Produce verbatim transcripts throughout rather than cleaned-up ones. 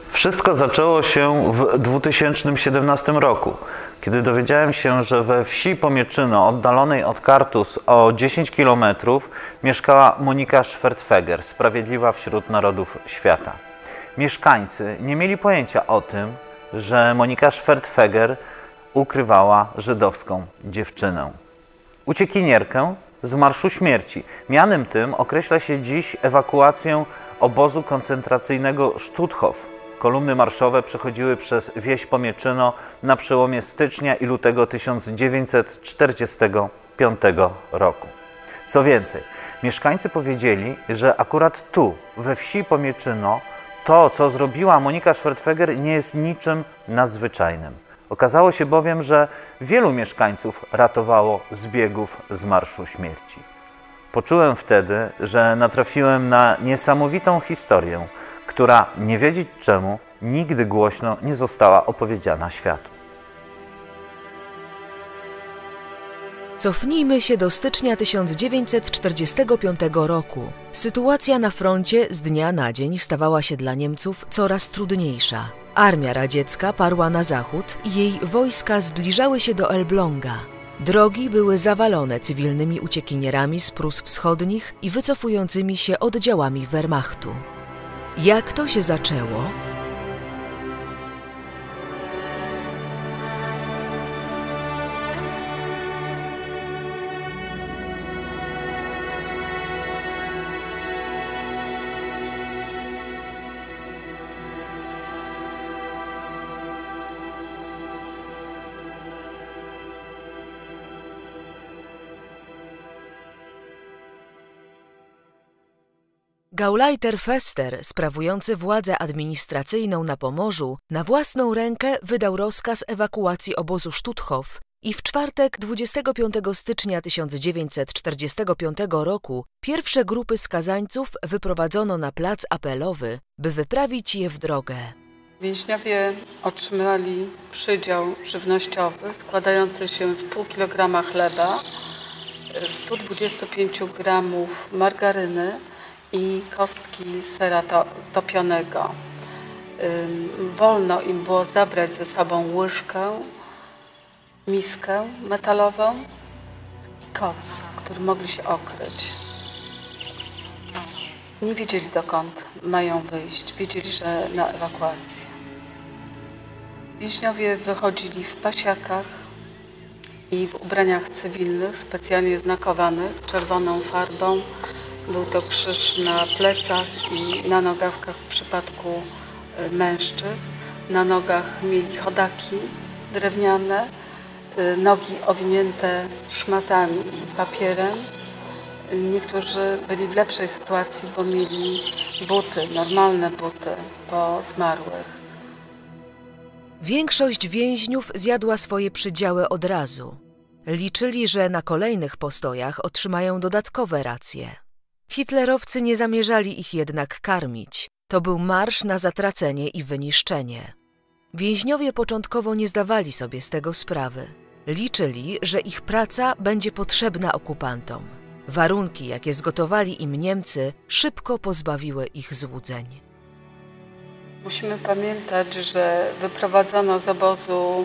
Wszystko zaczęło się w dwa tysiące siedemnastym roku, kiedy dowiedziałem się, że we wsi Pomieczyno, oddalonej od Kartus o dziesięć kilometrów, mieszkała Monika Schwertfeger, sprawiedliwa wśród narodów świata. Mieszkańcy nie mieli pojęcia o tym, że Monika Schwertfeger ukrywała żydowską dziewczynę. Uciekinierkę z Marszu Śmierci. Mianem tym określa się dziś ewakuację obozu koncentracyjnego Stutthof. Kolumny marszowe przechodziły przez wieś Pomieczyno na przełomie stycznia i lutego tysiąc dziewięćset czterdziestego piątego roku. Co więcej, mieszkańcy powiedzieli, że akurat tu, we wsi Pomieczyno, to, co zrobiła Monika Schwertfeger, nie jest niczym nadzwyczajnym. Okazało się bowiem, że wielu mieszkańców ratowało zbiegów z Marszu Śmierci. Poczułem wtedy, że natrafiłem na niesamowitą historię, która, nie wiedzieć czemu, nigdy głośno nie została opowiedziana światu. Cofnijmy się do stycznia tysiąc dziewięćset czterdziestego piątego roku. Sytuacja na froncie z dnia na dzień stawała się dla Niemców coraz trudniejsza. Armia radziecka parła na zachód i jej wojska zbliżały się do Elbląga. Drogi były zawalone cywilnymi uciekinierami z Prus Wschodnich i wycofującymi się oddziałami Wehrmachtu. Jak to się zaczęło? Gauleiter Fester, sprawujący władzę administracyjną na Pomorzu, na własną rękę wydał rozkaz ewakuacji obozu Stutthof i w czwartek dwudziestego piątego stycznia tysiąc dziewięćset czterdziestego piątego roku pierwsze grupy skazańców wyprowadzono na plac apelowy, by wyprawić je w drogę. Więźniowie otrzymali przydział żywnościowy składający się z pół kilograma chleba, stu dwudziestu pięciu gramów margaryny i kostki sera to, topionego. Ym, wolno im było zabrać ze sobą łyżkę, miskę metalową i koc, który mogli się okryć. Nie wiedzieli, dokąd mają wyjść. Wiedzieli, że na ewakuację. Więźniowie wychodzili w pasiakach i w ubraniach cywilnych, specjalnie znakowanych czerwoną farbą. Był to krzyż na plecach i na nogawkach w przypadku mężczyzn. Na nogach mieli chodaki drewniane, nogi owinięte szmatami i papierem. Niektórzy byli w lepszej sytuacji, bo mieli buty, normalne buty po zmarłych. Większość więźniów zjadła swoje przydziały od razu. Liczyli, że na kolejnych postojach otrzymają dodatkowe racje. Hitlerowcy nie zamierzali ich jednak karmić. To był marsz na zatracenie i wyniszczenie. Więźniowie początkowo nie zdawali sobie z tego sprawy. Liczyli, że ich praca będzie potrzebna okupantom. Warunki, jakie zgotowali im Niemcy, szybko pozbawiły ich złudzeń. Musimy pamiętać, że wyprowadzono z obozu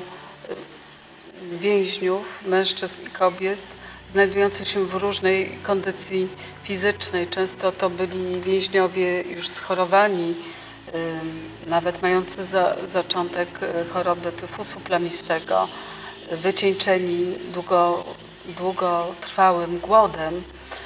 więźniów, mężczyzn i kobiet, znajdujących się w różnej kondycji fizycznej. Często to byli więźniowie już schorowani, nawet mający za, zaczątek choroby tyfusu plamistego, wycieńczeni długo, długotrwałym głodem.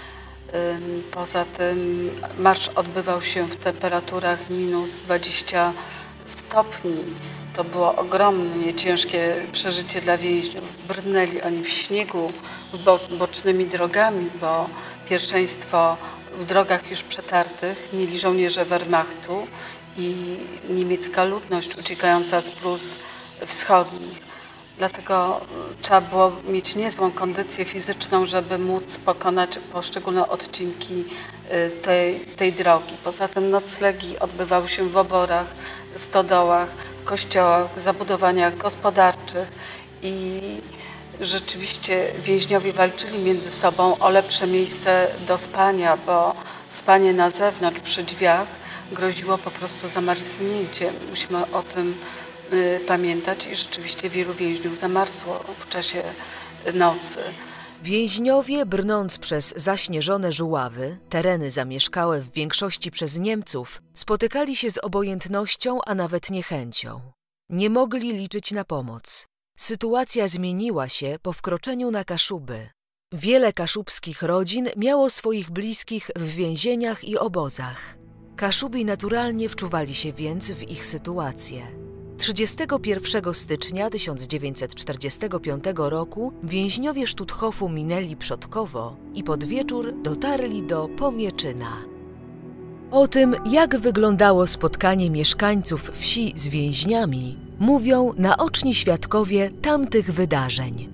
Poza tym marsz odbywał się w temperaturach minus dwadzieścia stopni. To było ogromnie ciężkie przeżycie dla więźniów. Brnęli oni w śniegu bo, bocznymi drogami, bo pierwszeństwo w drogach już przetartych mieli żołnierze Wehrmachtu i niemiecka ludność uciekająca z Prus Wschodnich. Dlatego trzeba było mieć niezłą kondycję fizyczną, żeby móc pokonać poszczególne odcinki tej, tej drogi. Poza tym noclegi odbywały się w oborach, stodołach, kościołach, zabudowaniach gospodarczych i rzeczywiście więźniowie walczyli między sobą o lepsze miejsce do spania, bo spanie na zewnątrz przy drzwiach groziło po prostu zamarznięciem. Musimy o tym y, pamiętać i rzeczywiście wielu więźniów zamarzło w czasie nocy. Więźniowie, brnąc przez zaśnieżone żuławy, tereny zamieszkałe w większości przez Niemców, spotykali się z obojętnością, a nawet niechęcią. Nie mogli liczyć na pomoc. Sytuacja zmieniła się po wkroczeniu na Kaszuby. Wiele kaszubskich rodzin miało swoich bliskich w więzieniach i obozach. Kaszubi naturalnie wczuwali się więc w ich sytuację. trzydziestego pierwszego stycznia tysiąc dziewięćset czterdziestego piątego roku więźniowie Stutthofu minęli Przodkowo i pod wieczór dotarli do Pomieczyna. O tym, jak wyglądało spotkanie mieszkańców wsi z więźniami, mówią naoczni świadkowie tamtych wydarzeń.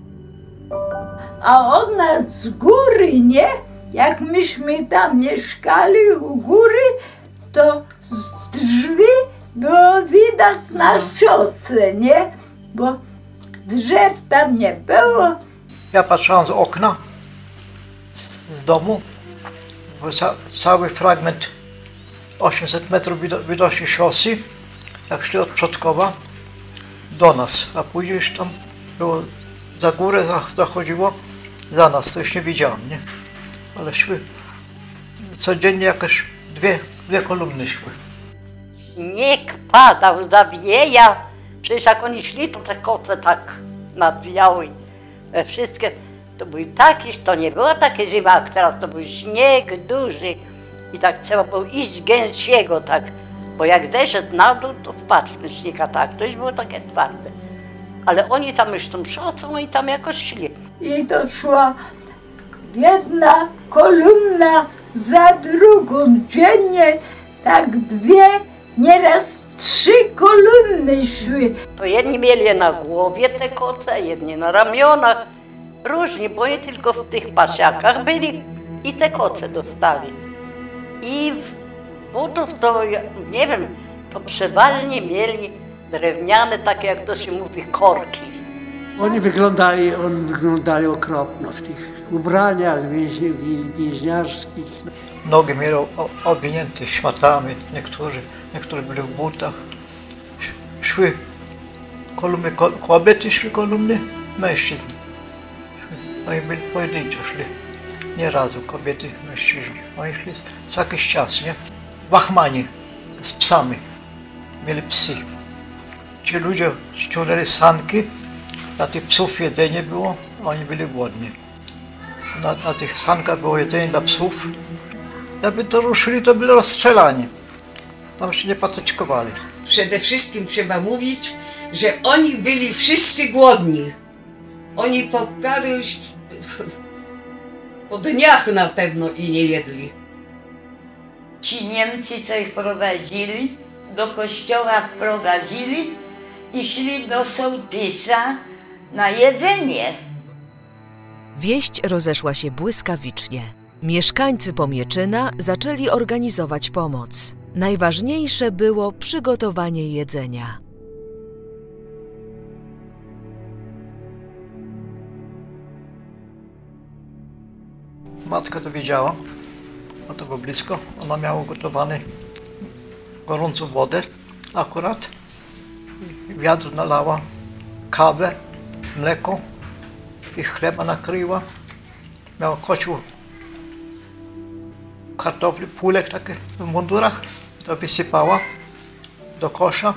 A od nas z góry, nie? Jak myśmy tam mieszkali u góry, to z drzwi było widać na szosę, nie? Bo drzew tam nie było. Ja patrzyłam z okna, z, z domu, bo ca, cały fragment osiemset metrów widocznej szosy, jak szli od Przodkowa do nas, a później już tam było za górę zachodziło za nas, to już nie widziałam, nie? Ale szły codziennie jakieś dwie, dwie kolumny szły. Śnieg padał, zawieja. Przecież jak oni szli, to te koce tak nadwijały. Wszystkie, to był taki, to nie była takie zima jak teraz, to był śnieg duży. I tak trzeba było iść gęsiego, tak. Bo jak zeszedł na dół, to wpadł ten śnieg, a tak, to już było takie twarde. Ale oni tam już tą szocą i tam jakoś szli. I to szła jedna kolumna za drugą dziennie, tak dwie, nieraz trzy kolumny szły. To jedni mieli na głowie te koce, jedni na ramionach. Różni, bo nie tylko w tych pasiakach byli i te koce dostali. I w butów to, nie wiem, to przeważnie mieli drewniane, takie jak to się mówi, korki. Oni wyglądali, oni wyglądali okropno w tych ubraniach więźni, więźniarskich. Nogi mieli owinięte szmatami, niektórzy, niektórzy byli w butach. Szły kolumny, kobiety szły kolumny, mężczyzn. Oni byli pojedynczo szli, nie razu kobiety, mężczyźni. Oni szli co jakiś czas, nie? Wachmani z psami, mieli psy. Ci ludzie ściągnęli sanki, dla tych psów jedzenie było, a oni byli głodni. Na, na tych sankach było jedzenie dla psów. Jakby to ruszyli, to byli rozstrzelani. Tam się nie patyczkowali. Przede wszystkim trzeba mówić, że oni byli wszyscy głodni. Oni po paru już po dniach na pewno i nie jedli. Ci Niemcy coś prowadzili, do kościoła wprowadzili i szli do sołtysa na jedzenie. Wieść rozeszła się błyskawicznie. Mieszkańcy Pomieczyna zaczęli organizować pomoc. Najważniejsze było przygotowanie jedzenia. Matka to wiedziała, bo to było blisko. Ona miała gotowane gorącą wodę akurat. W wiadro nalała kawę, mleko i chleba nakryła. Miała kocioł kartofli, pulek takie w mundurach. To wysypała do kosza.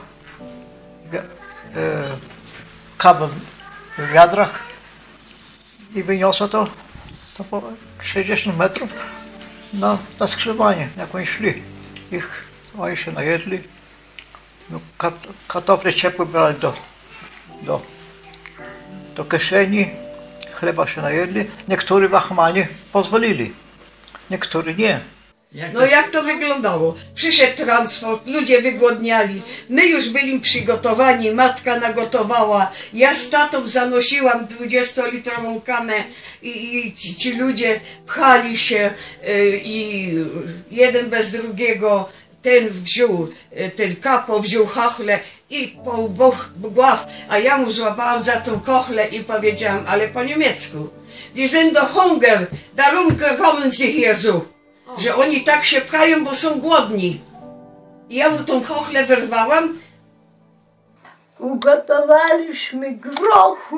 Kawę w wiadrach i wyniosła to, to po sześćdziesiąt metrów na, na skrzyżowanie, jak oni szli. Ich, oni się najedli. No, kartofle ciepłe brali do, do, do kieszeni, chleba się najedli. Niektórzy wachmanie pozwolili, niektórzy nie. No jak to wyglądało? Przyszedł transport, ludzie wygłodniali, my już byli przygotowani, matka nagotowała, ja z tatą zanosiłam dwudziestolitrową kamę i, i ci, ci ludzie pchali się y, i jeden bez drugiego. Ten wziął, ten kapo wziął kochlę i po oboch gław, a ja mu złapałam za tą kochlę i powiedziałam, ale po niemiecku, die sind doch Hunger, darum kommen sie hier so. Że oni tak się pchają, bo są głodni. I ja mu tą chochlę wyrwałam. Ugotowaliśmy grochu,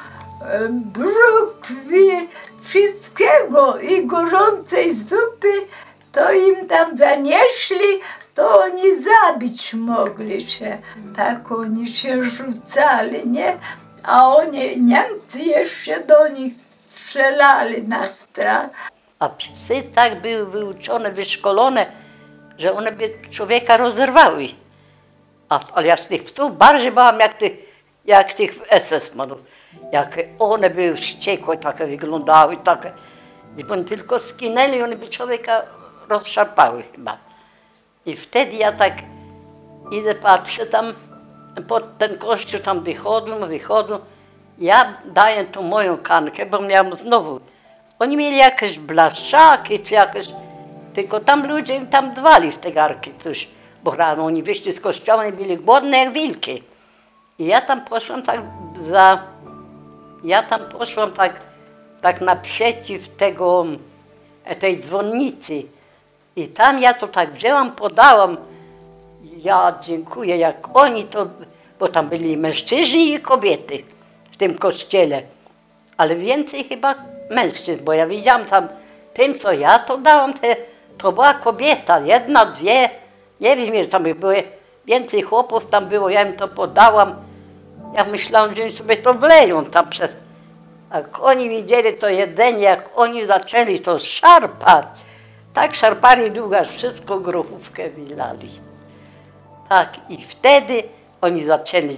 brukwy, wszystkiego i gorącej zupy, to im tam zanieśli, to oni zabić mogli się. Tak oni się rzucali, nie? A oni, Niemcy jeszcze do nich strzelali na strach. A psy tak były wyuczone, wyszkolone, że one by człowieka rozerwały. A, ale ja z tych psów bardziej bałam jak tych, jak tych es es manów. Jak one były wściekłe, takie wyglądały, takie. Gdyby tylko skinęli, one by człowieka rozszarpały chyba. I wtedy ja tak idę, patrzę tam, pod ten kościół tam wychodzą, wychodzą. Ja daję tą moją kankę, bo miałam znowu. Oni mieli jakieś blaszczaki czy jakieś, tylko tam ludzie im tam dwali w te garki coś. Bo rano oni wyszli z kościoła i byli głodni jak wilki. I ja tam poszłam tak za, ja tam poszłam tak, tak naprzeciw tego, tej dzwonnicy. I tam ja to tak wzięłam, podałam. Ja dziękuję, jak oni to, bo tam byli mężczyźni i kobiety w tym kościele. Ale więcej chyba mężczyzn, bo ja widziałam tam, tym co ja to dałam, te, to była kobieta, jedna, dwie, nie wiem, ile tam były, więcej chłopów tam było, ja im to podałam. Ja myślałam, że oni sobie to wleją tam przez... Jak oni widzieli to jedzenie, jak oni zaczęli to szarpać, tak szarpali długo, aż wszystko grochówkę wylali. Tak, i wtedy oni zaczęli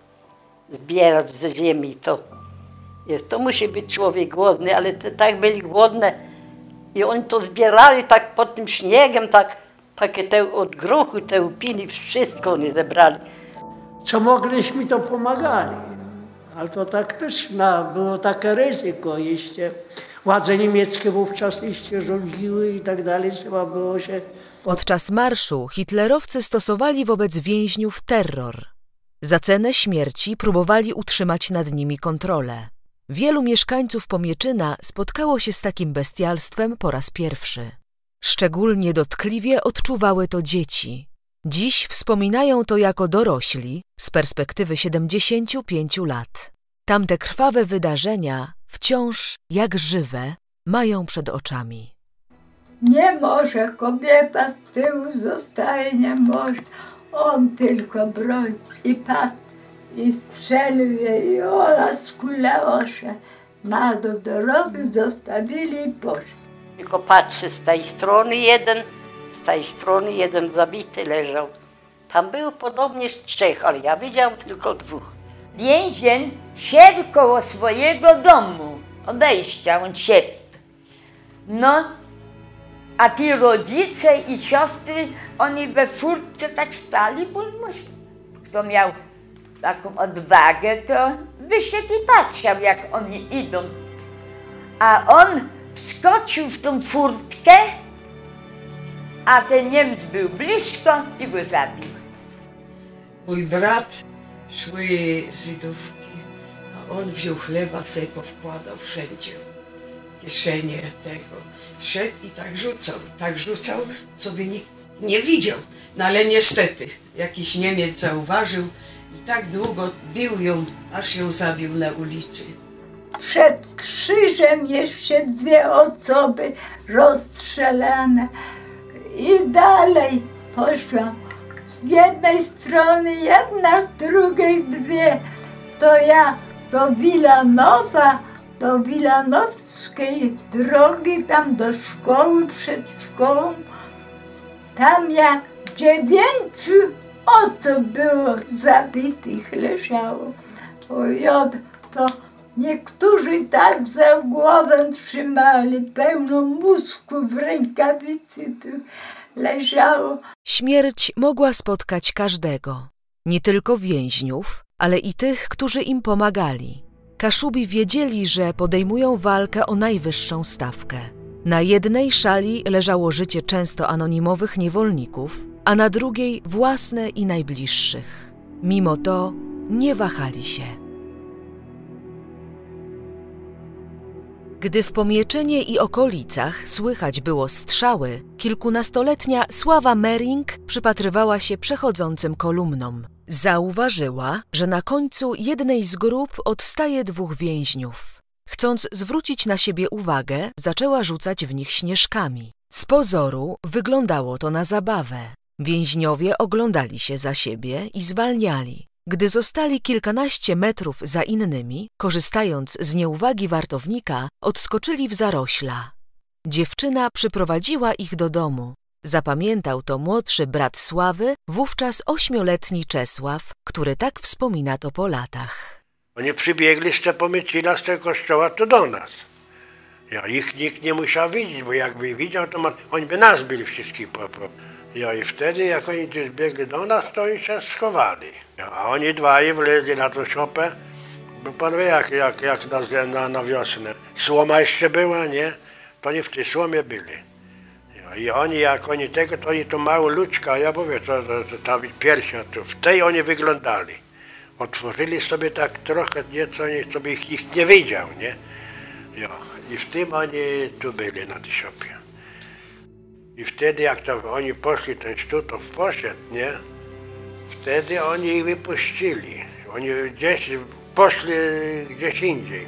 zbierać ze ziemi to. Jest, to musi być człowiek głodny, ale te tak byli głodne i oni to zbierali tak pod tym śniegiem, tak, takie te od grochu, te upili, wszystko oni zebrali. Co mogliśmy, to pomagali. Ale to tak też na, było takie ryzyko jeszcze. Władze niemieckie wówczas jeszcze rządziły i tak dalej, trzeba było się... Podczas marszu hitlerowcy stosowali wobec więźniów terror. Za cenę śmierci próbowali utrzymać nad nimi kontrolę. Wielu mieszkańców Pomieczyna spotkało się z takim bestialstwem po raz pierwszy. Szczególnie dotkliwie odczuwały to dzieci. Dziś wspominają to jako dorośli z perspektywy siedemdziesięciu pięciu lat. Tamte krwawe wydarzenia wciąż, jak żywe, mają przed oczami. Nie może, kobieta z tyłu zostaje, nie może. On tylko broń i padł i strzelił jej i ona skulała się. Na do dorowy zostawili i poszli. Tylko patrzy z tej strony jeden, z tej strony jeden zabity leżał. Tam było podobnie z trzech, ale ja widziałam tylko dwóch. Więzień siedł koło swojego domu, odejścia, on siedł. No, a ci rodzice i siostry, oni we furtce tak stali, bo kto miał taką odwagę, to wyszedł i patrzał, jak oni idą. A on wskoczył w tą furtkę, a ten Niemiec był blisko i go zabił. Mój brat, szły Żydówki, a on wziął chleba, sobie powkładał wszędzie, kieszenie tego. Szedł i tak rzucał, tak rzucał, co by nikt nie widział. No ale niestety, jakiś Niemiec zauważył i tak długo bił ją, aż ją zabił na ulicy. Przed krzyżem jeszcze dwie osoby rozstrzelane. I dalej poszłam. Z jednej strony jedna, z drugiej dwie. To ja do Wilanowa, do wilanowskiej drogi, tam do szkoły, przed szkołą. Tam jak dziewięciu osób było zabitych, leżało. Oj, to niektórzy tak za głowę trzymali, pełno mózgu w rękawicy tu leżało. Śmierć mogła spotkać każdego, nie tylko więźniów, ale i tych, którzy im pomagali. Kaszubi wiedzieli, że podejmują walkę o najwyższą stawkę. Na jednej szali leżało życie często anonimowych niewolników, a na drugiej własne i najbliższych. Mimo to nie wahali się. Gdy w Pomieczenie i okolicach słychać było strzały, kilkunastoletnia Sława Mering przypatrywała się przechodzącym kolumnom. Zauważyła, że na końcu jednej z grup odstaje dwóch więźniów. Chcąc zwrócić na siebie uwagę, zaczęła rzucać w nich śnieżkami. Z pozoru wyglądało to na zabawę. Więźniowie oglądali się za siebie i zwalniali. Gdy zostali kilkanaście metrów za innymi, korzystając z nieuwagi wartownika, odskoczyli w zarośla. Dziewczyna przyprowadziła ich do domu. Zapamiętał to młodszy brat Sławy, wówczas ośmioletni Czesław, który tak wspomina to po latach. Oni przybiegli z tego Pomycina, z tego kościoła, to do nas. Ja, ich nikt nie musiał widzieć, bo jakby widział, to man, oni by nas byli wszystkich. Po, po. Ja, i wtedy, jak oni tu zbiegli do nas, to oni się schowali. Ja, a oni dwaj wlezli na tą szopę, bo pan wie, jak, jak, jak na, na, na wiosnę. Słoma jeszcze była, nie? To oni w tej słomie byli. Ja, i oni, jak oni tego, to oni to małą ludzka, ja mówię, to, to, to ta piersia, to w tej oni wyglądali. Otworzyli sobie tak trochę nieco, żeby ich nikt nie widział, nie? Ja, i w tym oni tu byli na tej szopie. I wtedy, jak to oni poszli, ten Sztutow poszedł, nie? Wtedy oni ich wypuścili. Oni gdzieś poszli gdzieś indziej.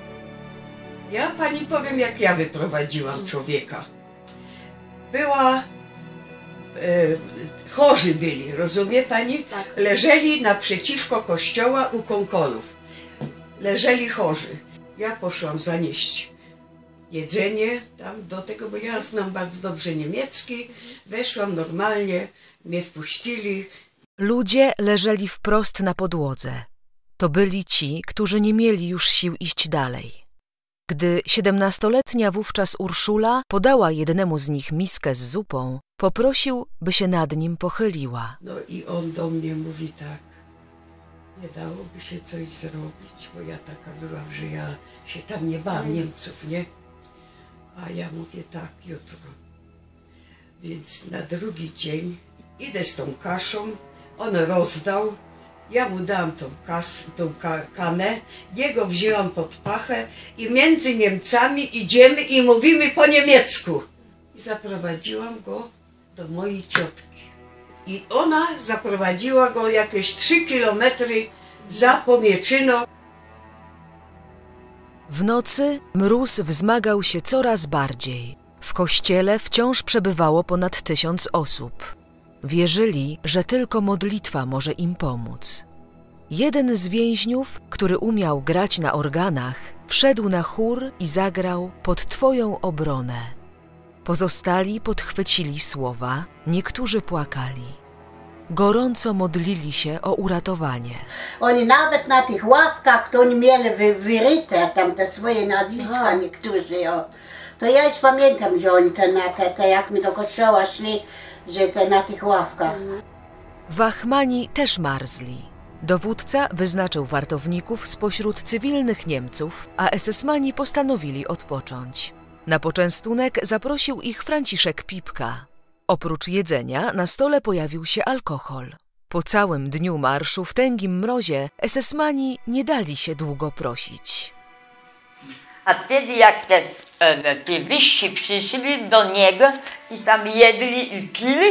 Ja pani powiem, jak ja wyprowadziłam człowieka. Była... E, chorzy byli, rozumie pani? Tak. Leżeli naprzeciwko kościoła u konkolów. Leżeli chorzy. Ja poszłam zanieść jedzenie tam do tego, bo ja znam bardzo dobrze niemiecki. Weszłam normalnie, mnie wpuścili. Ludzie leżeli wprost na podłodze. To byli ci, którzy nie mieli już sił iść dalej. Gdy siedemnastoletnia wówczas Urszula podała jednemu z nich miskę z zupą, poprosił, by się nad nim pochyliła. No i on do mnie mówi tak, nie dałoby się coś zrobić, bo ja taka byłam, że ja się tam nie bałam Niemców, nie? A ja mówię tak, jutro. Więc na drugi dzień idę z tą kaszą, on rozdał, ja mu dałam tą, kas, tą ka, kanę, jego wzięłam pod pachę i między Niemcami idziemy i mówimy po niemiecku. I zaprowadziłam go do mojej ciotki. I ona zaprowadziła go jakieś trzy kilometry za Pomieczyną. W nocy mróz wzmagał się coraz bardziej. W kościele wciąż przebywało ponad tysiąc osób. Wierzyli, że tylko modlitwa może im pomóc. Jeden z więźniów, który umiał grać na organach, wszedł na chór i zagrał Pod Twoją obronę. Pozostali podchwycili słowa, niektórzy płakali. Gorąco modlili się o uratowanie. Oni nawet na tych ławkach, to oni mieli wy, wyryte tam te swoje nazwiska, no. Niektórzy. O. To ja już pamiętam, że oni te, na te, te, jak my do kościoła szli, że te na tych ławkach. Wachmani też marzli. Dowódca wyznaczył wartowników spośród cywilnych Niemców, a esesmani postanowili odpocząć. Na poczęstunek zaprosił ich Franciszek Pipka. Oprócz jedzenia na stole pojawił się alkohol. Po całym dniu marszu w tęgim mrozie esesmani nie dali się długo prosić. A wtedy jak te, e, te wyżsi przyszli do niego i tam jedli i pili,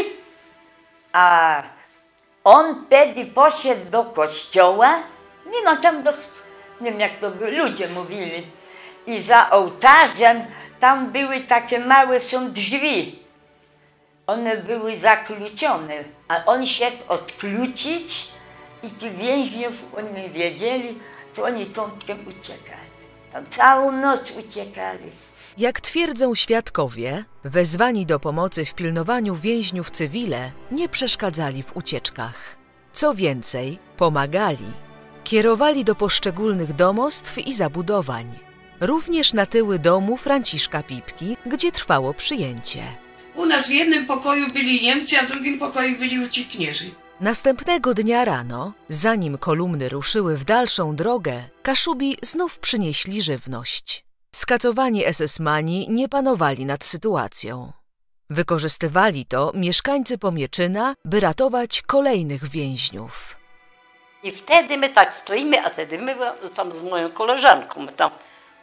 a on wtedy poszedł do kościoła, nie no tam do, nie wiem jak to by ludzie mówili, i za ołtarzem tam były takie małe są drzwi. One były zakluczone, a on szedł odkluczyć i ci więźniów, oni wiedzieli, to oni tątkiem uciekali. Tam całą noc uciekali. Jak twierdzą świadkowie, wezwani do pomocy w pilnowaniu więźniów cywile nie przeszkadzali w ucieczkach. Co więcej, pomagali. Kierowali do poszczególnych domostw i zabudowań. Również na tyły domu Franciszka Pipki, gdzie trwało przyjęcie. U nas w jednym pokoju byli Niemcy, a w drugim pokoju byli uciekinierzy. Następnego dnia rano, zanim kolumny ruszyły w dalszą drogę, Kaszubi znów przynieśli żywność. Skacowani esesmani nie panowali nad sytuacją. Wykorzystywali to mieszkańcy Pomieczyna, by ratować kolejnych więźniów. I wtedy my tak stoimy, a wtedy my tam z moją koleżanką, my tam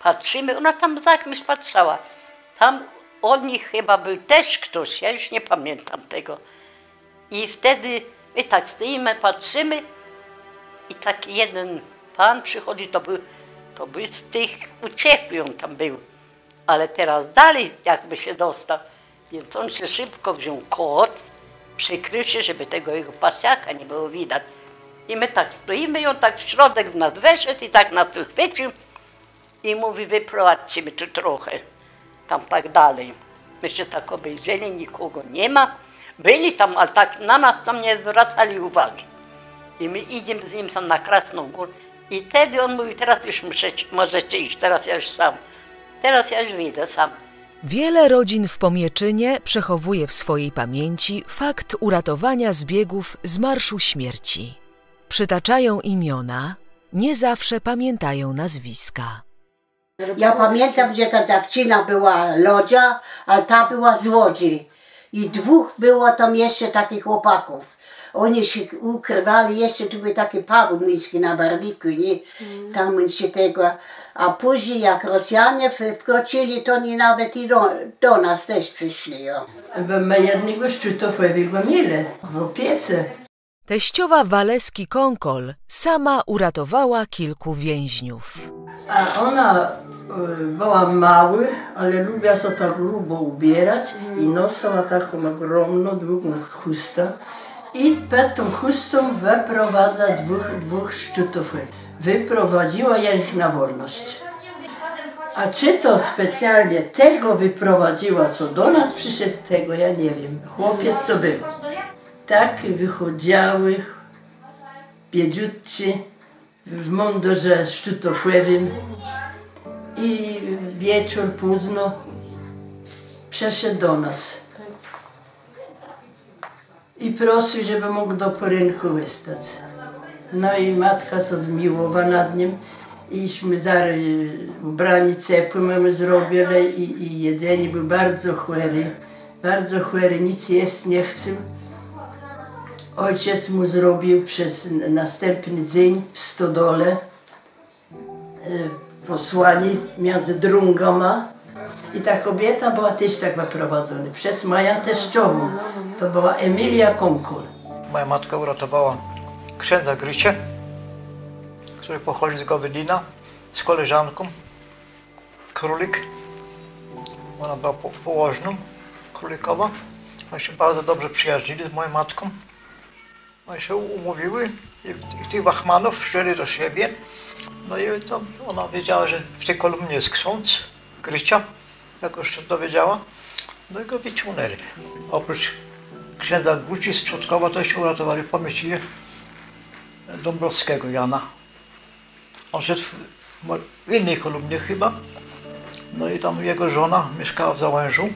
patrzymy, ona tam za kimś patrzała. Tam od nich chyba był też ktoś, ja już nie pamiętam tego. I wtedy my tak stoimy, patrzymy i taki jeden pan przychodzi, to był, to był z tych uciekły, on tam był. Ale teraz dalej jakby się dostał, więc on się szybko wziął kot, przykrył się, żeby tego jego pasiaka nie było widać. I my tak stoimy i on tak w środek w nas weszedł i tak nas tu chwycił i mówi, wyprowadźcie mnie tu trochę, tam tak dalej. My się tak obejrzeli, nikogo nie ma. Byli tam, ale tak na nas tam nie zwracali uwagi. I my idziemy z nim sam na Krasną Górę. I wtedy on mówi, teraz już możecie, możecie iść, teraz ja już sam. Teraz ja już wyjdę sam. Wiele rodzin w Pomieczynie przechowuje w swojej pamięci fakt uratowania zbiegów z Marszu Śmierci. Przytaczają imiona, nie zawsze pamiętają nazwiska. Ja pamiętam, że ta dziewczyna była Lodzia, ale ta była z Łodzi. I dwóch było tam jeszcze takich chłopaków. Oni się ukrywali, jeszcze tu był taki Paweł Miński na Barwiku, nie? Tam się tego. A później jak Rosjanie wkroczyli, to oni nawet i do, do nas też przyszli. Jo. Bo my jednego szczytowego mieli w opiece. Teściowa Waleski Konkol sama uratowała kilku więźniów. A ona była mała, ale lubiła się tak grubo ubierać i nosała taką ogromną, długą chustę. I pod tą chustą wyprowadza dwóch, dwóch szczytów. Wyprowadziła ich na wolność. A czy to specjalnie tego wyprowadziła, co do nas przyszedł, tego ja nie wiem. Chłopiec to był. Tak wychodziły, biedziutci, w mundurze szczytowym. I wieczór późno przeszedł do nas. I prosił, żeby mógł do porynku wystać. No i matka się zmiłowa nad nim. Iśmy zaraz ubrani ciepłe mamy zrobili i, i jedzenie był bardzo chory. Bardzo chory, nic jeść nie chciał. Ojciec mu zrobił przez następny dzień w stodole e, posłanie między drungama. I ta kobieta była też tak wyprowadzona przez moją teściową. To była Emilia Konkol. Moja matka uratowała księdza Grycie, który pochodzi z Gowylina, z koleżanką, Królik. Ona była po, położną, Królikowa. Oni się bardzo dobrze przyjaźnili z moją matką. Oni się umówiły i, i tych wachmanów wzięli do siebie. No i to ona wiedziała, że w tej kolumnie jest ksiądz Grycia, jak już się dowiedziała. No i go wyciągnęli. Oprócz księdza Guci z Przodkowa to się uratowali w Pomieścinie Dąbrowskiego Jana. On szedł w innej kolumnie chyba. No i tam jego żona mieszkała w Załężu.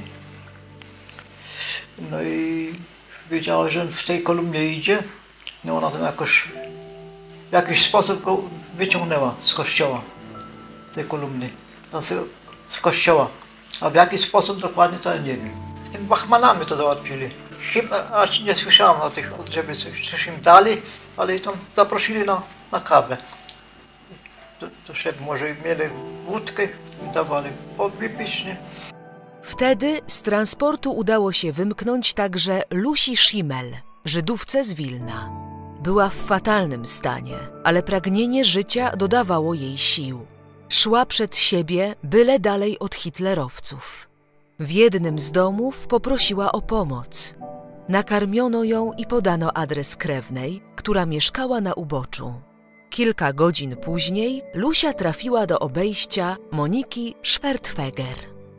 No i wiedziała, że w tej kolumnie idzie. No ona tam jakoś w jakiś sposób go wyciągnęła z kościoła, z tej kolumny, z kościoła. A w jaki sposób dokładnie to ja nie wiem. Z tymi wachmanami to załatwili. Chyba, aż nie słyszałam o tych, żeby coś im dali, ale ich tam zaprosili na, na kawę. To, to szef może mieli wódkę i dawali wypić, nie? Wtedy z transportu udało się wymknąć także Lusi Schimmel, Żydówce z Wilna. Była w fatalnym stanie, ale pragnienie życia dodawało jej sił. Szła przed siebie, byle dalej od hitlerowców. W jednym z domów poprosiła o pomoc. Nakarmiono ją i podano adres krewnej, która mieszkała na uboczu. Kilka godzin później Lusia trafiła do obejścia Moniki Schwertfeger.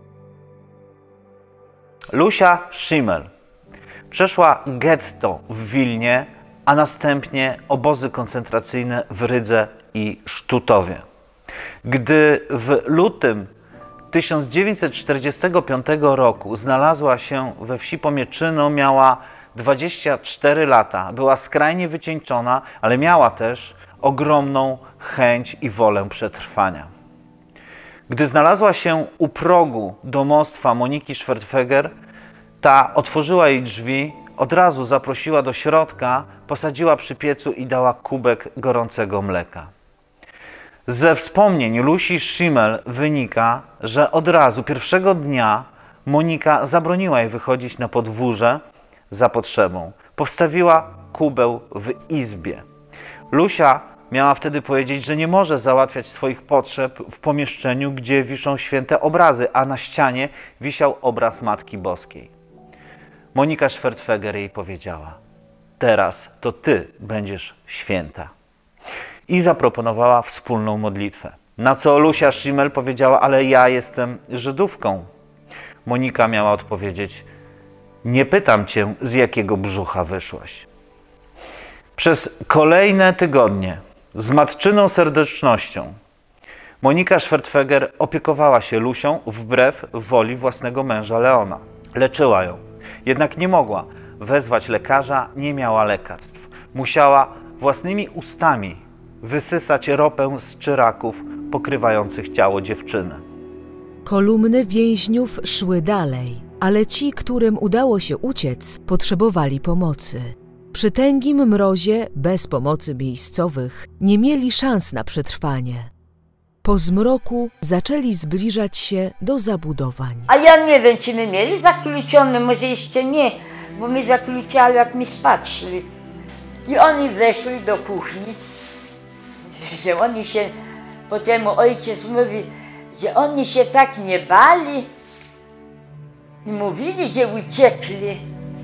Lusia Schimmel przeszła getto w Wilnie, a następnie obozy koncentracyjne w Rydze i Sztutowie. Gdy w lutym tysiąc dziewięćset czterdziestego piątego roku znalazła się we wsi Pomieczyno, miała dwadzieścia cztery lata. Była skrajnie wycieńczona, ale miała też ogromną chęć i wolę przetrwania. Gdy znalazła się u progu domostwa Moniki Schwertfeger, ta otworzyła jej drzwi, od razu zaprosiła do środka, posadziła przy piecu i dała kubek gorącego mleka. Ze wspomnień Lusi Schimmel wynika, że od razu pierwszego dnia Monika zabroniła jej wychodzić na podwórze za potrzebą. Postawiła kubeł w izbie. Lusia miała wtedy powiedzieć, że nie może załatwiać swoich potrzeb w pomieszczeniu, gdzie wiszą święte obrazy, a na ścianie wisiał obraz Matki Boskiej. Monika Schwertfeger jej powiedziała: teraz to ty będziesz święta. I zaproponowała wspólną modlitwę. Na co Lusia Schimmel powiedziała: ale ja jestem Żydówką. Monika miała odpowiedzieć: nie pytam cię, z jakiego brzucha wyszłaś. Przez kolejne tygodnie z matczyną serdecznością Monika Schwertfeger opiekowała się Lusią wbrew woli własnego męża Leona. Leczyła ją, jednak nie mogła wezwać lekarza, nie miała lekarstw. Musiała własnymi ustami wysysać ropę z czyraków pokrywających ciało dziewczyny. Kolumny więźniów szły dalej, ale ci, którym udało się uciec, potrzebowali pomocy. Przy tęgim mrozie, bez pomocy miejscowych, nie mieli szans na przetrwanie. Po zmroku zaczęli zbliżać się do zabudowań. A ja nie wiem, czy my mieli zakluczone, może jeszcze nie, bo my zakluczali, jak my spać szli. I oni weszli do kuchni, że oni się, potem ojciec mówi, że oni się tak nie bali i mówili, że uciekli.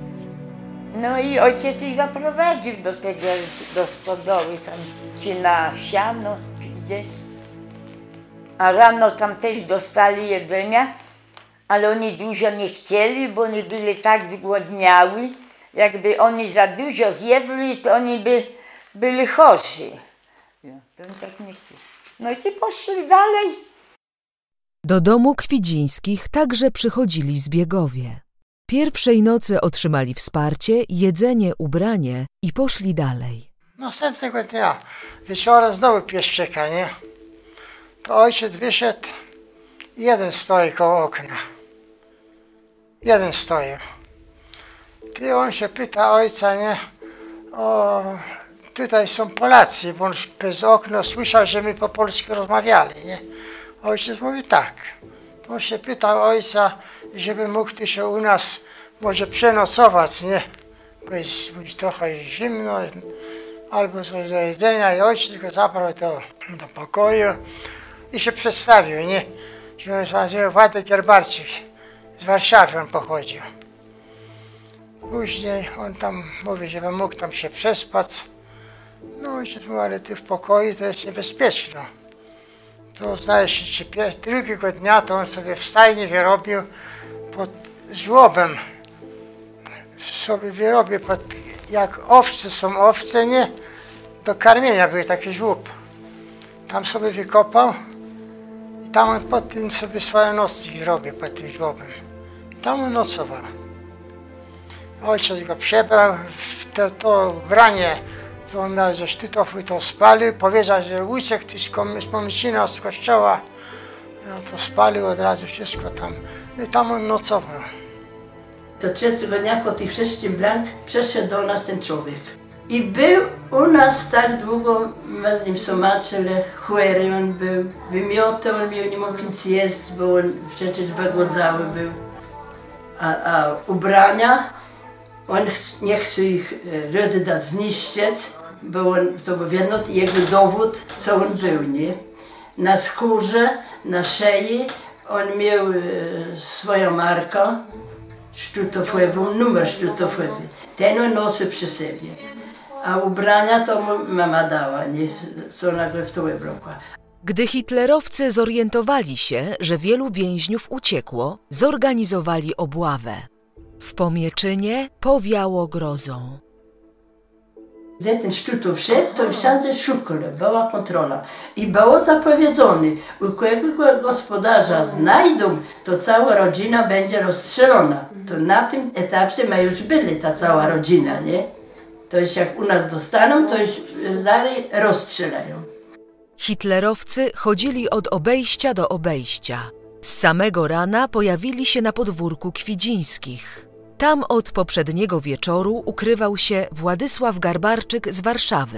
No i ojciec ich zaprowadził do tego, do stodoły, tam, czy na siano, czy gdzieś. A rano tam też dostali jedzenia, ale oni dużo nie chcieli, bo oni byli tak zgłodniały. Jakby oni za dużo zjedli, to oni by byli chorzy. Tak nie chcieli. No i poszli dalej. Do domu Kwidzińskich także przychodzili zbiegowie. Pierwszej nocy otrzymali wsparcie, jedzenie, ubranie i poszli dalej. Następnego dnia wieczorem znowu pieszczeka, nie? To ojciec wyszedł i jeden stoi koło okna. Jeden stoi. I on się pyta ojca, nie? O, tutaj są Polacy, bo on przez okno słyszał, że my po polsku rozmawiali, nie? Ojciec mówi tak. On się pytał ojca, żeby mógł tu się u nas może przenocować, nie? Bo jest, jest trochę zimno, albo coś do jedzenia i ojciec go zabrał do, do pokoju i się przedstawił, nie? Że on się nazywa Władek Gerbarczyk, z Warszawy on pochodził. Później on tam mówi, żeby mógł tam się przespać. No ojciec mówi, ale ty w pokoju to jest niebezpieczne. To zdaje się, czy drugiego dnia to on sobie w stajni wyrobił pod żłobem. Sobie wyrobił pod, jak owce są owce, nie? Do karmienia był taki żłób. Tam sobie wykopał i tam on pod tym sobie swoje nocnik zrobił pod tym żłobem. I tam on nocował. Ojciec go przebrał w to, to ubranie, co on miał ze sztytów i to spalił. Powiedział, że łysek z pomycina z kościoła, no to spalił od razu wszystko tam. No i tam on nocował. Do trzeciego dnia po tych wszystkich blank przyszedł do nas ten człowiek. I był u nas tak długo, my z nim somaczyli, chwery on był, wymioty on miał, nie mógł nic jeść, bo on przecież wygłodzały był. A, a ubrania, on nie chce ich rody dać zniszczyć, bo on, to był jedno, jego dowód, co on był, nie? Na skórze, na szyi, on miał e, swoją markę, sztutofłewą, numer sztutoflewy. Ten on nosił przy sobie. A ubrania to mu mama dała, nie? Co ona w to wybrała. Gdy hitlerowcy zorientowali się, że wielu więźniów uciekło, zorganizowali obławę. W Pomieczynie powiało grozą. Za ten sztutów wszedł, to wszędzie szukali, była kontrola. I było zapowiedziane, u którego gospodarza znajdą, to cała rodzina będzie rozstrzelona. To na tym etapie my już byli, ta cała rodzina, nie? To już jak u nas dostaną, to już zaraz rozstrzelają. Hitlerowcy chodzili od obejścia do obejścia. Z samego rana pojawili się na podwórku Kwidzińskich. Tam od poprzedniego wieczoru ukrywał się Władysław Garbarczyk z Warszawy.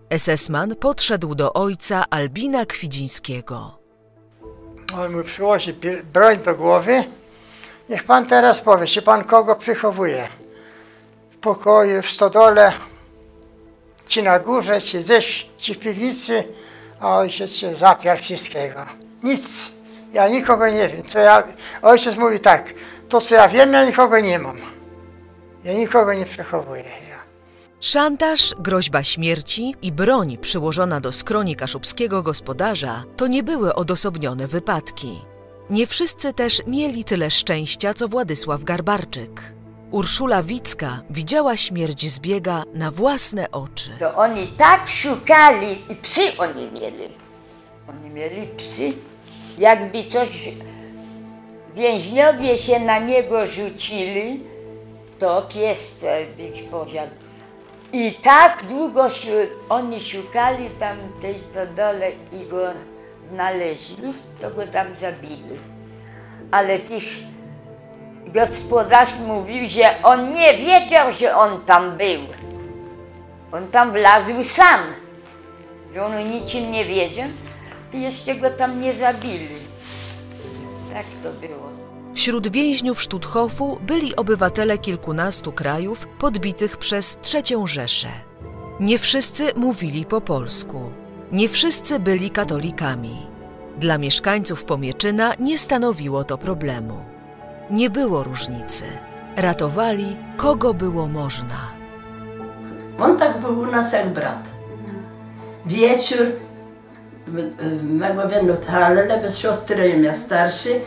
esesman podszedł do ojca Albina Kwidzińskiego. On mu przyłoży broń do głowy. Niech pan teraz powie, czy pan kogo przechowuje? W pokoju, w stodole, czy na górze, czy gdzieś, czy w piwnicy, a ojciec się zapiał wszystkiego. Nic. Ja nikogo nie wiem. Co ja, ojciec mówi tak, to co ja wiem, ja nikogo nie mam. Ja nikogo nie przechowuję. Ja. Szantaż, groźba śmierci i broń przyłożona do skroni kaszubskiego gospodarza to nie były odosobnione wypadki. Nie wszyscy też mieli tyle szczęścia, co Władysław Garbarczyk. Urszula Wicka widziała śmierć zbiega na własne oczy. To oni tak szukali i psy oni mieli. Oni mieli psy. Jakby coś, więźniowie się na niego rzucili, to pies by ich pożadł. I tak długo oni szukali tam w tej stodole i go znaleźli, to go tam zabili. Ale tych gospodarz mówił, że on nie wiedział, że on tam był. On tam wlazł sam. Że on o niczym nie wiedział, to jeszcze go tam nie zabili. Tak to było. Wśród więźniów Stutthofu byli obywatele kilkunastu krajów podbitych przez trzecią Rzeszę. Nie wszyscy mówili po polsku. Nie wszyscy byli katolikami. Dla mieszkańców Pomieczyna nie stanowiło to problemu. Nie było różnicy. Ratowali, kogo było można. On tak był u nas jak brat. Wieczór, mego jedno talele, bez siostry, ja starszy,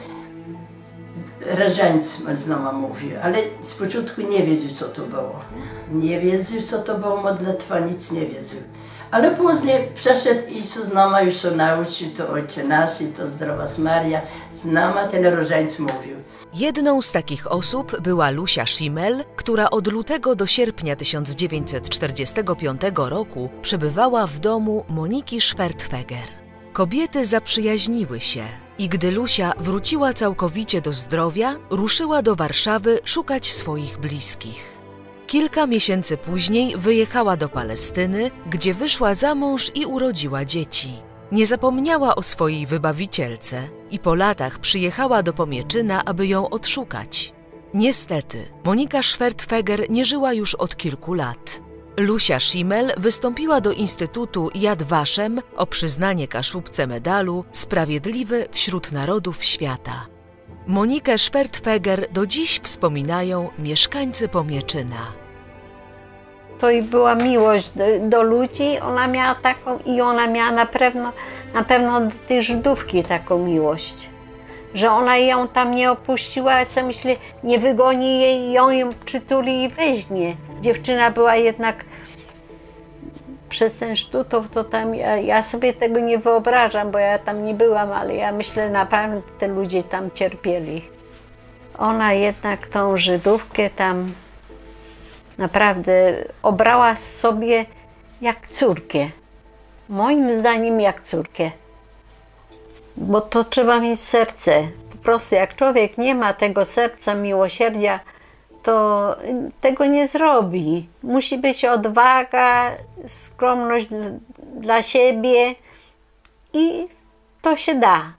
Rażańc z nami mówił, ale z początku nie wiedział, co to było. Nie wiedział, co to było modlitwa, nic nie wiedział. Ale później przeszedł i co z nami już się nauczył, to Ojcze Nasz i to Zdrowaś Maria, z nami ten Różańc mówił. Jedną z takich osób była Lucia Schimmel, która od lutego do sierpnia tysiąc dziewięćset czterdziestego piątego roku przebywała w domu Moniki Schwertfeger. Kobiety zaprzyjaźniły się i gdy Lucia wróciła całkowicie do zdrowia, ruszyła do Warszawy szukać swoich bliskich. Kilka miesięcy później wyjechała do Palestyny, gdzie wyszła za mąż i urodziła dzieci. Nie zapomniała o swojej wybawicielce i po latach przyjechała do Pomieczyna, aby ją odszukać. Niestety, Monika Schwertfeger nie żyła już od kilku lat. Lucia Schimmel wystąpiła do Instytutu Yad Vashem o przyznanie Kaszubce medalu Sprawiedliwy wśród Narodów Świata. Monikę Schwertfeger do dziś wspominają mieszkańcy Pomieczyna. To i była miłość do, do ludzi, ona miała taką i ona miała na pewno, na pewno do tej Żydówki taką miłość. Że ona ją tam nie opuściła, ja sobie myślę, nie wygoni jej, ją, ją przytuli i weźmie. Dziewczyna była jednak przez ten Stutthof, to tam ja, ja sobie tego nie wyobrażam, bo ja tam nie byłam, ale ja myślę, naprawdę te ludzie tam cierpieli. Ona jednak tą Żydówkę tam naprawdę obrała sobie jak córkę. Moim zdaniem jak córkę. Bo to trzeba mieć serce. Po prostu jak człowiek nie ma tego serca, miłosierdzia, to tego nie zrobi. Musi być odwaga, skromność dla siebie i to się da.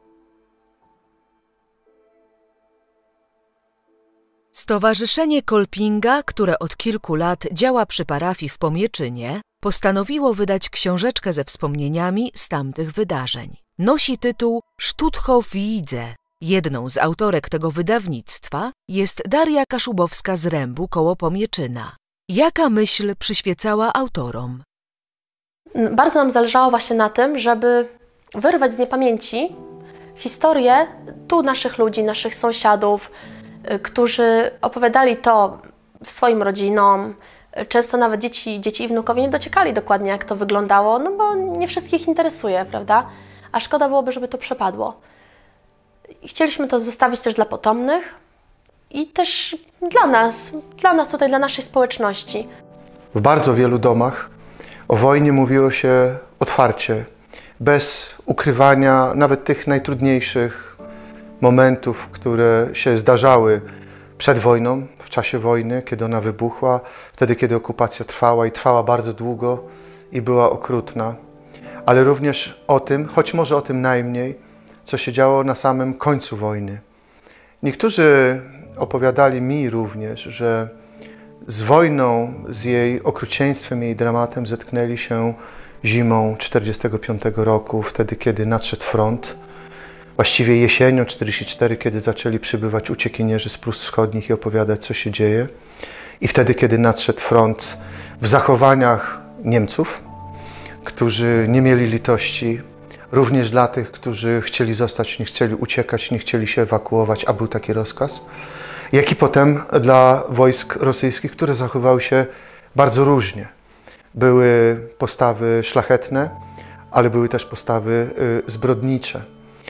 Stowarzyszenie Kolpinga, które od kilku lat działa przy parafii w Pomieczynie, postanowiło wydać książeczkę ze wspomnieniami z tamtych wydarzeń. Nosi tytuł Stutthof widzę. Jedną z autorek tego wydawnictwa jest Daria Kaszubowska z Rębu koło Pomieczyna. Jaka myśl przyświecała autorom? Bardzo nam zależało właśnie na tym, żeby wyrwać z niepamięci historię tu naszych ludzi, naszych sąsiadów, którzy opowiadali to swoim rodzinom. Często nawet dzieci, dzieci i wnukowie nie dociekali dokładnie, jak to wyglądało, no bo nie wszystkich interesuje, prawda? A szkoda byłoby, żeby to przepadło. I chcieliśmy to zostawić też dla potomnych i też dla nas, dla nas tutaj, dla naszej społeczności. W bardzo wielu domach o wojnie mówiło się otwarcie, bez ukrywania nawet tych najtrudniejszych momentów, które się zdarzały przed wojną, w czasie wojny, kiedy ona wybuchła, wtedy, kiedy okupacja trwała i trwała bardzo długo i była okrutna, ale również o tym, choć może o tym najmniej, co się działo na samym końcu wojny. Niektórzy opowiadali mi również, że z wojną, z jej okrucieństwem, jej dramatem zetknęli się zimą tysiąc dziewięćset czterdziestego piątego roku, wtedy kiedy nadszedł front. Właściwie jesienią tysiąc dziewięćset czterdziestego czwartego, kiedy zaczęli przybywać uciekinierzy z Prus Wschodnich i opowiadać, co się dzieje. I wtedy, kiedy nadszedł front, w zachowaniach Niemców, którzy nie mieli litości, również dla tych, którzy chcieli zostać, nie chcieli uciekać, nie chcieli się ewakuować, a był taki rozkaz, jak i potem dla wojsk rosyjskich, które zachowały się bardzo różnie. Były postawy szlachetne, ale były też postawy zbrodnicze.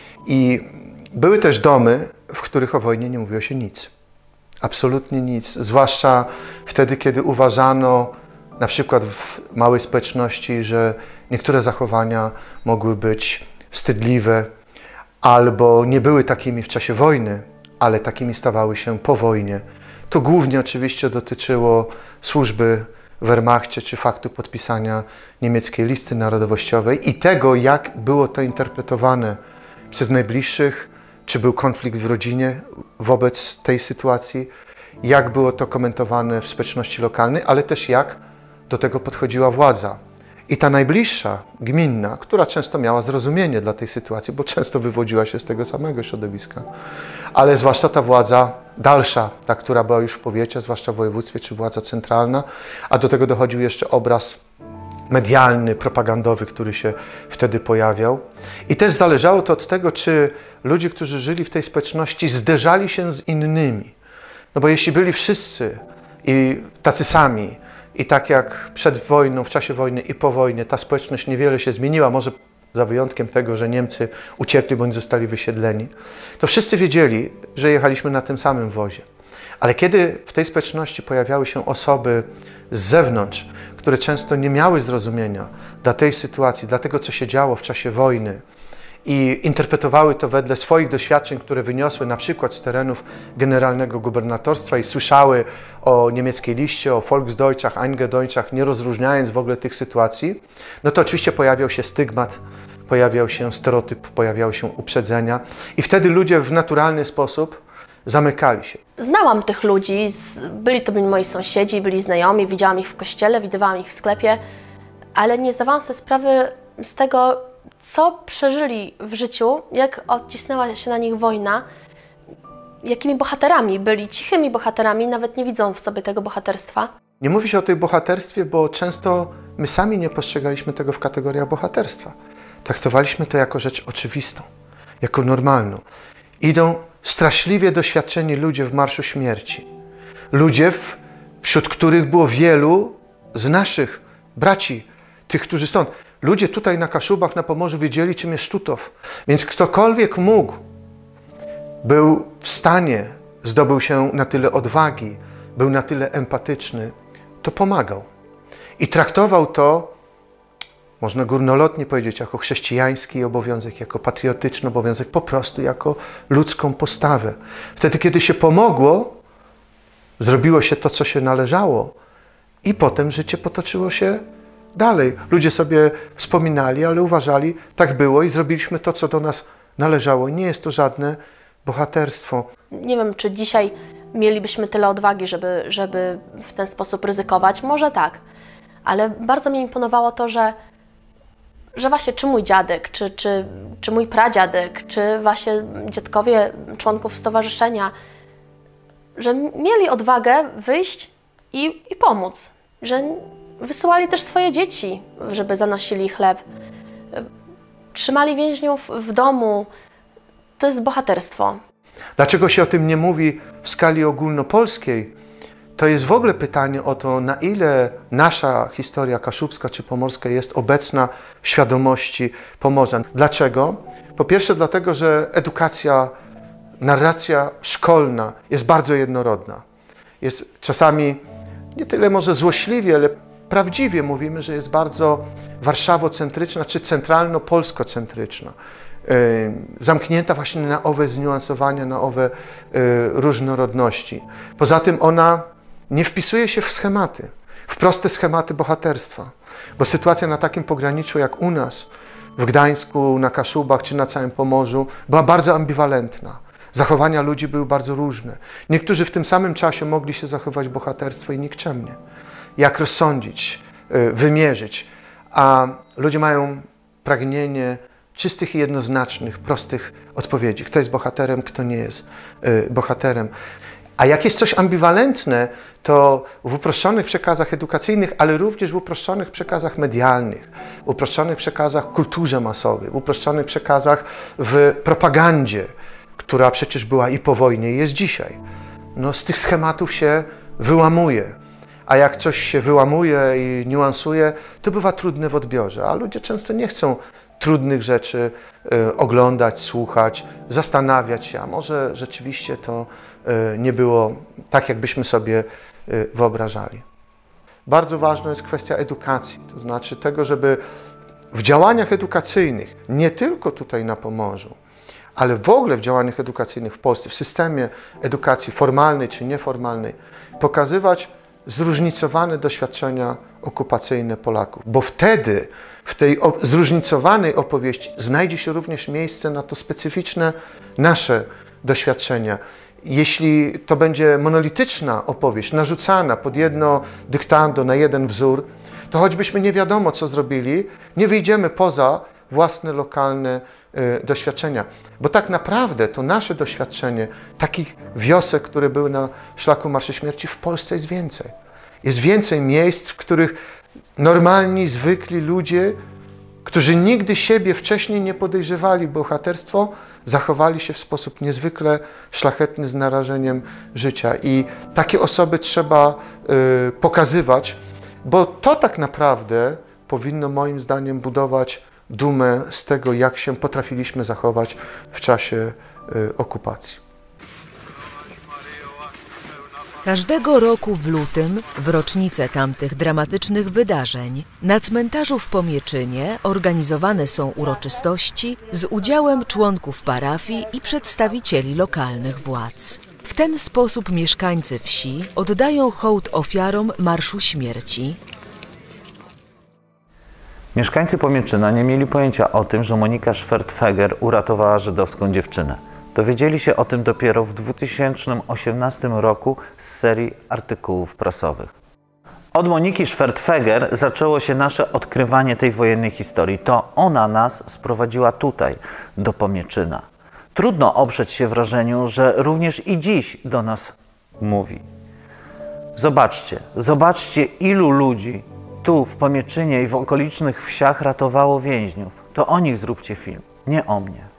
I były też domy, w których o wojnie nie mówiło się nic. Absolutnie nic. Zwłaszcza wtedy, kiedy uważano, na przykład w małej społeczności, że niektóre zachowania mogły być wstydliwe albo nie były takimi w czasie wojny, ale takimi stawały się po wojnie. To głównie oczywiście dotyczyło służby w Wehrmachcie czy faktu podpisania niemieckiej listy narodowościowej i tego, jak było to interpretowane przez najbliższych, czy był konflikt w rodzinie wobec tej sytuacji, jak było to komentowane w społeczności lokalnej, ale też jak do tego podchodziła władza. I ta najbliższa, gminna, która często miała zrozumienie dla tej sytuacji, bo często wywodziła się z tego samego środowiska, ale zwłaszcza ta władza dalsza, ta, która była już w powiecie, zwłaszcza w województwie, czy władza centralna, a do tego dochodził jeszcze obraz medialny, propagandowy, który się wtedy pojawiał. I też zależało to od tego, czy ludzie, którzy żyli w tej społeczności, zderzali się z innymi. No bo jeśli byli wszyscy i tacy sami, i tak jak przed wojną, w czasie wojny i po wojnie, ta społeczność niewiele się zmieniła, może za wyjątkiem tego, że Niemcy uciekli bądź zostali wysiedleni, to wszyscy wiedzieli, że jechaliśmy na tym samym wozie. Ale kiedy w tej społeczności pojawiały się osoby z zewnątrz, które często nie miały zrozumienia dla tej sytuacji, dla tego, co się działo w czasie wojny i interpretowały to wedle swoich doświadczeń, które wyniosły na przykład z terenów generalnego gubernatorstwa i słyszały o niemieckiej liście, o Volksdeutschach, Eingedeutschach, nie rozróżniając w ogóle tych sytuacji, no to oczywiście pojawiał się stygmat, pojawiał się stereotyp, pojawiały się uprzedzenia i wtedy ludzie w naturalny sposób zamykali się. Znałam tych ludzi, byli to moi sąsiedzi, byli znajomi, widziałam ich w kościele, widywałam ich w sklepie, ale nie zdawałam sobie sprawy z tego, co przeżyli w życiu, jak odcisnęła się na nich wojna, jakimi bohaterami byli, cichymi bohaterami, nawet nie widzą w sobie tego bohaterstwa. Nie mówi się o tej bohaterstwie, bo często my sami nie postrzegaliśmy tego w kategoriach bohaterstwa. Traktowaliśmy to jako rzecz oczywistą, jako normalną. Idą straszliwie doświadczeni ludzie w Marszu Śmierci. Ludzie, w, wśród których było wielu z naszych braci, tych, którzy są. Ludzie tutaj na Kaszubach, na Pomorzu wiedzieli, czym jest Sztutow. Więc ktokolwiek mógł, był w stanie, zdobył się na tyle odwagi, był na tyle empatyczny, to pomagał. I traktował to, można górnolotnie powiedzieć, jako chrześcijański obowiązek, jako patriotyczny obowiązek, po prostu jako ludzką postawę. Wtedy, kiedy się pomogło, zrobiło się to, co się należało i potem życie potoczyło się dalej. Ludzie sobie wspominali, ale uważali, tak było i zrobiliśmy to, co do nas należało. Nie jest to żadne bohaterstwo. Nie wiem, czy dzisiaj mielibyśmy tyle odwagi, żeby, żeby w ten sposób ryzykować. Może tak, ale bardzo mi imponowało to, że że właśnie czy mój dziadek, czy, czy, czy mój pradziadek, czy właśnie dziadkowie członków stowarzyszenia, że mieli odwagę wyjść i, i pomóc, że wysyłali też swoje dzieci, żeby zanosili chleb, trzymali więźniów w domu. To jest bohaterstwo. Dlaczego się o tym nie mówi w skali ogólnopolskiej? To jest w ogóle pytanie o to, na ile nasza historia kaszubska czy pomorska jest obecna w świadomości Pomorzan. Dlaczego? Po pierwsze dlatego, że edukacja, narracja szkolna jest bardzo jednorodna. Jest czasami nie tyle może złośliwie, ale prawdziwie mówimy, że jest bardzo warszawocentryczna czy centralno-polskocentryczna. Zamknięta właśnie na owe zniuansowania, na owe różnorodności. Poza tym ona nie wpisuje się w schematy, w proste schematy bohaterstwa. Bo sytuacja na takim pograniczu jak u nas, w Gdańsku, na Kaszubach czy na całym Pomorzu, była bardzo ambiwalentna. Zachowania ludzi były bardzo różne. Niektórzy w tym samym czasie mogli się zachować bohaterstwo i nikczemnie. Jak rozsądzić, wymierzyć. A ludzie mają pragnienie czystych i jednoznacznych, prostych odpowiedzi. Kto jest bohaterem, kto nie jest bohaterem. A jak jest coś ambiwalentne, to w uproszczonych przekazach edukacyjnych, ale również w uproszczonych przekazach medialnych, w uproszczonych przekazach w kulturze masowej, w uproszczonych przekazach w propagandzie, która przecież była i po wojnie, i jest dzisiaj. No, z tych schematów się wyłamuje. A jak coś się wyłamuje i niuansuje, to bywa trudne w odbiorze. A ludzie często nie chcą trudnych rzeczy y, oglądać, słuchać, zastanawiać się, a może rzeczywiście to y, nie było tak, jakbyśmy sobie y, wyobrażali. Bardzo ważna jest kwestia edukacji, to znaczy tego, żeby w działaniach edukacyjnych, nie tylko tutaj na Pomorzu, ale w ogóle w działaniach edukacyjnych w Polsce, w systemie edukacji formalnej czy nieformalnej, pokazywać zróżnicowane doświadczenia okupacyjne Polaków. Bo wtedy w tej zróżnicowanej opowieści znajdzie się również miejsce na to specyficzne nasze doświadczenia. Jeśli to będzie monolityczna opowieść, narzucana pod jedno dyktando, na jeden wzór, to choćbyśmy nie wiadomo, co zrobili, nie wyjdziemy poza własne, lokalne y, doświadczenia. Bo tak naprawdę to nasze doświadczenie, takich wiosek, które były na szlaku Marszy Śmierci, w Polsce jest więcej. Jest więcej miejsc, w których normalni, zwykli ludzie, którzy nigdy siebie wcześniej nie podejrzewali bohaterstwo, zachowali się w sposób niezwykle szlachetny z narażeniem życia. I takie osoby trzeba y, pokazywać, bo to tak naprawdę powinno moim zdaniem budować dumę z tego, jak się potrafiliśmy zachować w czasie y, okupacji. Każdego roku w lutym, w rocznicę tamtych dramatycznych wydarzeń, na cmentarzu w Pomieczynie organizowane są uroczystości z udziałem członków parafii i przedstawicieli lokalnych władz. W ten sposób mieszkańcy wsi oddają hołd ofiarom Marszu Śmierci. Mieszkańcy Pomieczyna nie mieli pojęcia o tym, że Monika Schwertfeger uratowała żydowską dziewczynę. Dowiedzieli się o tym dopiero w dwa tysiące osiemnastym roku z serii artykułów prasowych. Od Moniki Schwertfeger zaczęło się nasze odkrywanie tej wojennej historii. To ona nas sprowadziła tutaj, do Pomieczyna. Trudno oprzeć się wrażeniu, że również i dziś do nas mówi. Zobaczcie, zobaczcie, ilu ludzi tu w Pomieczynie i w okolicznych wsiach ratowało więźniów. To o nich zróbcie film, nie o mnie.